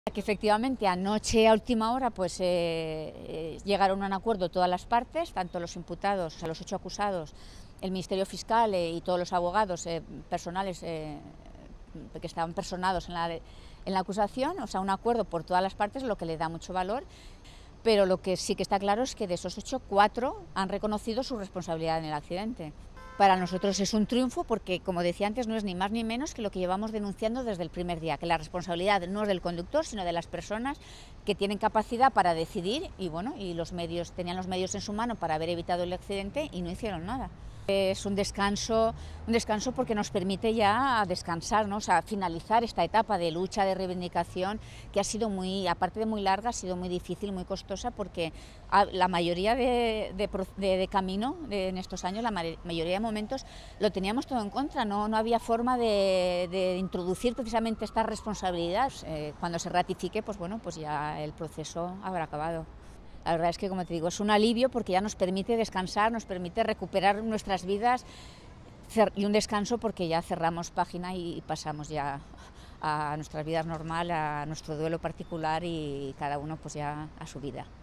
Que efectivamente anoche a última hora pues llegaron a un acuerdo todas las partes, tanto los imputados, o sea, los 8 acusados, el Ministerio Fiscal y todos los abogados personales que estaban personados en la acusación, o sea, un acuerdo por todas las partes, lo que le da mucho valor. Pero lo que sí que está claro es que de esos 8, 4 han reconocido su responsabilidad en el accidente. Para nosotros es un triunfo porque, como decía antes, no es ni más ni menos que lo que llevamos denunciando desde el primer día, que la responsabilidad no es del conductor, sino de las personas que tienen capacidad para decidir y, bueno, y tenían los medios en su mano para haber evitado el accidente y no hicieron nada. Es un descanso porque nos permite ya descansar, ¿no? O sea, finalizar esta etapa de lucha, de reivindicación, que ha sido aparte de muy larga, ha sido muy difícil, muy costosa, porque la mayoría de camino en estos años, la mayoría de momentos, lo teníamos todo en contra, no había forma de introducir precisamente esta responsabilidad. Cuando se ratifique, pues bueno, pues ya el proceso habrá acabado. La verdad es que, como te digo, es un alivio porque ya nos permite descansar, nos permite recuperar nuestras vidas y un descanso porque ya cerramos página y pasamos ya a nuestras vidas normal, a nuestro duelo particular y cada uno pues ya a su vida.